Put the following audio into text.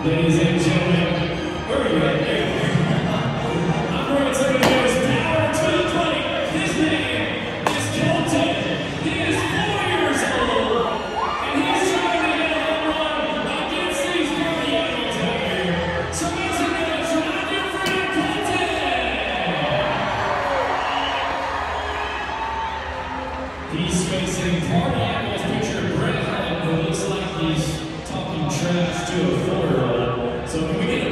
Ladies and gentlemen, where are you at there? I'm bringing somebody who is power to the plate. His name is Colton. He is 4 years old, and he's trying to hit a home run against these rookie animals out here. So make some noise for my dear friend Colton. He's facing Party Animals pitcher Brett Hall, who looks like he's talking trash to a 4-year-old. So can we get